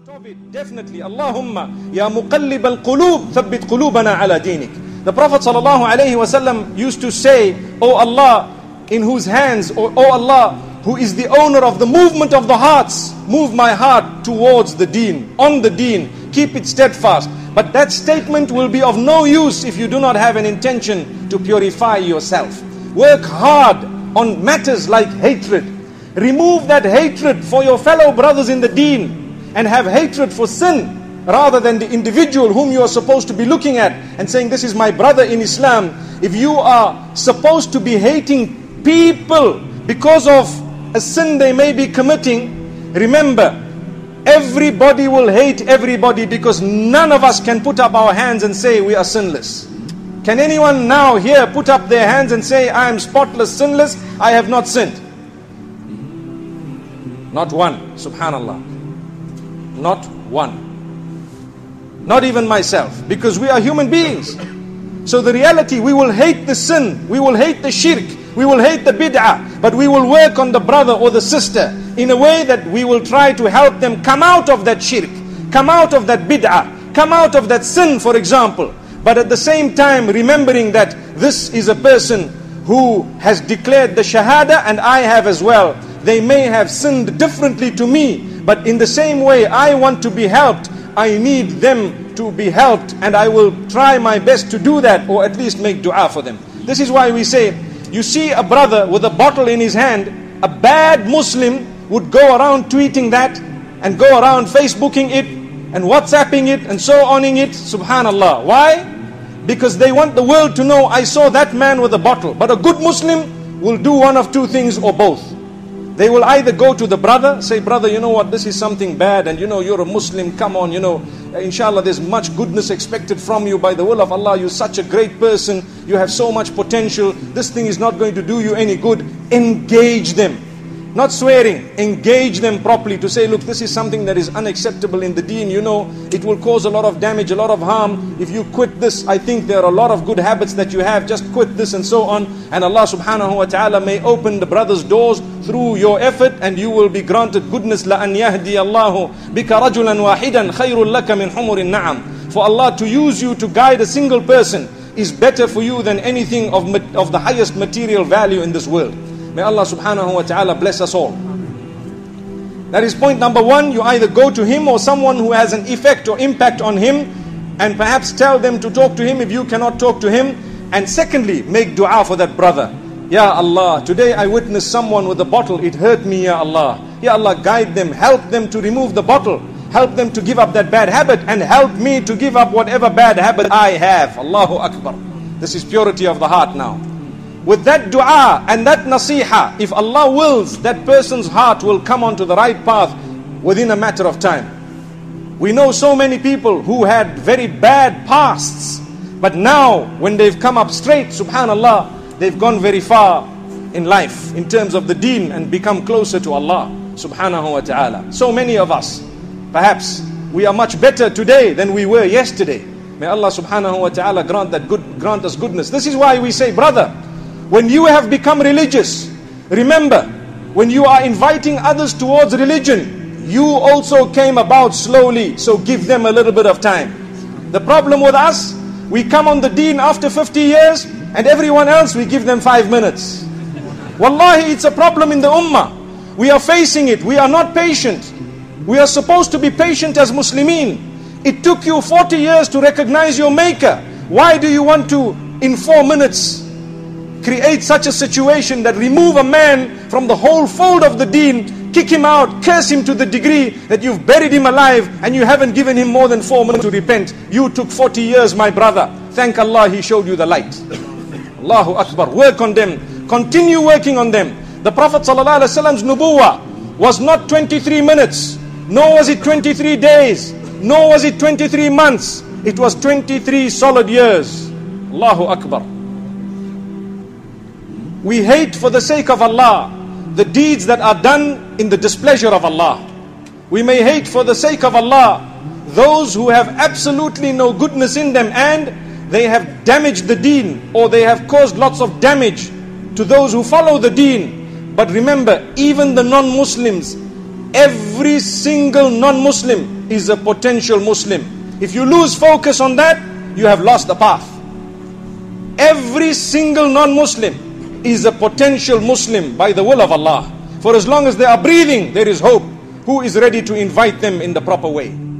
part of it, definitely. Allahumma ya muqallib al-qulub, thabbit qulubana ala dinik. The Prophet ﷺ used to say, O Allah, in whose hands, or O Allah, who is the owner of the movement of the hearts, move my heart towards the deen, on the deen, keep it steadfast. But that statement will be of no use if you do not have an intention to purify yourself. Work hard on matters like hatred. Remove that hatred for your fellow brothers in the deen, and have hatred for sin rather than the individual whom you are supposed to be looking at and saying, this is my brother in Islam. If you are supposed to be hating people because of a sin they may be committing, remember, everybody will hate everybody, because none of us can put up our hands and say we are sinless. Can anyone now here put up their hands and say, I am spotless, sinless, I have not sinned? Not one, subhanallah. Not one. Not even myself, because we are human beings. So the reality, we will hate the sin, we will hate the shirk, we will hate the bid'ah, but we will work on the brother or the sister in a way that we will try to help them come out of that shirk, come out of that bid'ah, come out of that sin, for example. But at the same time, remembering that this is a person who has declared the shahada, and I have as well. They may have sinned differently to me, but in the same way I want to be helped. I need them to be helped, and I will try my best to do that, or at least make dua for them. This is why we say, you see a brother with a bottle in his hand, a bad Muslim would go around tweeting that, and go around Facebooking it, and WhatsApping it, and so oning it. Subhanallah. Why? Because they want the world to know, I saw that man with a bottle. But a good Muslim will do one of two things or both. They will either go to the brother, say, brother, you know what, this is something bad, and you know, you're a Muslim, come on, you know, inshallah, there's much goodness expected from you by the will of Allah, you're such a great person, you have so much potential, this thing is not going to do you any good. Engage them. Not swearing, engage them properly to say, look, this is something that is unacceptable in the deen, you know, it will cause a lot of damage, a lot of harm. If you quit this, I think there are a lot of good habits that you have, just quit this and so on. And Allah subhanahu wa ta'ala may open the brother's doors through your effort, and you will be granted goodness. لَأَنْ يَهْدِيَ اللَّهُ بِكَ رَجُلًا وَاحِدًا خَيْرٌ لَكَ مِنْ حُمُرِ النَّعَمِ. For Allah to use you to guide a single person is better for you than anything of the highest material value in this world. May Allah subhanahu wa ta'ala bless us all. That is point number one. You either go to him or someone who has an effect or impact on him, and perhaps tell them to talk to him if you cannot talk to him. And secondly, make dua for that brother. Ya Allah, today I witnessed someone with a bottle, it hurt me, Ya Allah. Ya Allah, guide them, help them to remove the bottle, help them to give up that bad habit, and help me to give up whatever bad habit I have. Allahu Akbar. This is purity of the heart now. With that dua and that nasiha, if Allah wills, that person's heart will come onto the right path within a matter of time. We know so many people who had very bad pasts, but now when they've come up straight, subhanallah, they've gone very far in life in terms of the deen and become closer to Allah subhanahu wa ta'ala. So many of us, perhaps we are much better today than we were yesterday. May Allah subhanahu wa ta'ala grant us goodness. This is why we say, brother, when you have become religious, remember, when you are inviting others towards religion, you also came about slowly, so give them a little bit of time. The problem with us, we come on the deen after 50 years, and everyone else, we give them 5 minutes. Wallahi, it's a problem in the ummah. We are facing it. We are not patient. We are supposed to be patient as Muslimin. It took you 40 years to recognize your maker. Why do you want to, in 4 minutes, create such a situation that remove a man from the whole fold of the deen, kick him out, curse him to the degree that you've buried him alive, and you haven't given him more than 4 minutes to repent? You took 40 years, my brother. Thank Allah, He showed you the light. Allahu Akbar. Work on them. Continue working on them. The Prophet ﷺ's nubuwah was not 23 minutes, nor was it 23 days, nor was it 23 months. It was 23 solid years. Allahu Akbar. We hate for the sake of Allah the deeds that are done in the displeasure of Allah. We may hate for the sake of Allah those who have absolutely no goodness in them, and they have damaged the deen, or they have caused lots of damage to those who follow the deen. But remember, even the non-Muslims, every single non-Muslim is a potential Muslim. If you lose focus on that, you have lost the path. Every single non-Muslim is a potential Muslim by the will of Allah. For as long as they are breathing, there is hope. Who is ready to invite them in the proper way?